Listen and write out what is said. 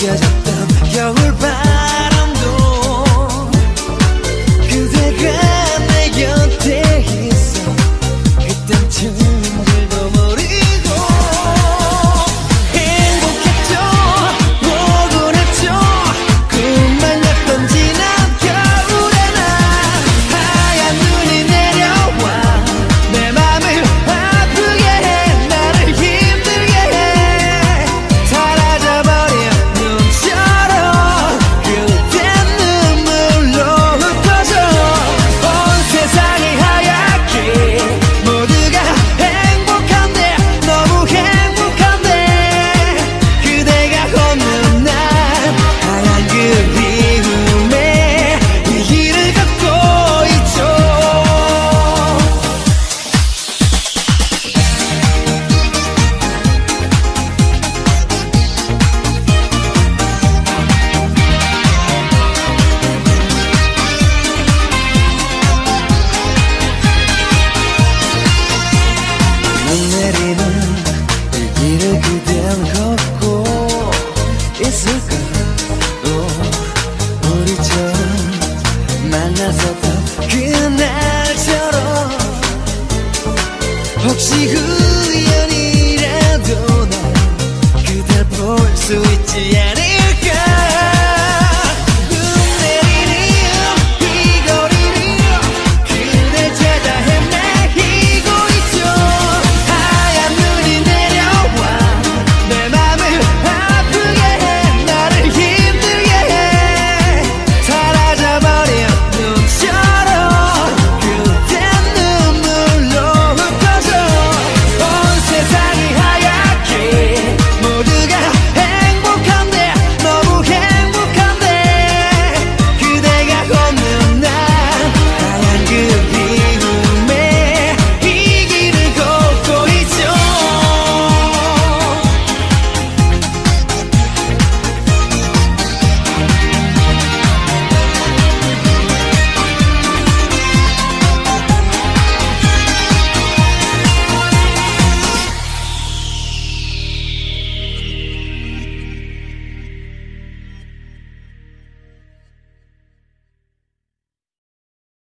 느껴졌던 겨울바람도 그대가 내 곁에 있어 그땐 춤줄도 모르고 행복했죠. 포근했죠. 꿈만 같던 지난 겨울의 날 하얀 눈이 내려와 내 맘을 아프게 해 나를 힘들게 해 사라져버린 눈처럼 그댄 눈물로 흩어져 온 세상이 하얗게 모두가 행복한데 너무 행복한데 그대가 없는 날 하얀 그리움에 이 길을 걷고 있죠. 눈 내리는 이 길을 그댄 걷고 있을까 또 우리처럼 만났었던 그날처럼 혹시 우연이라도 난 그댈 볼 수 있지 않을까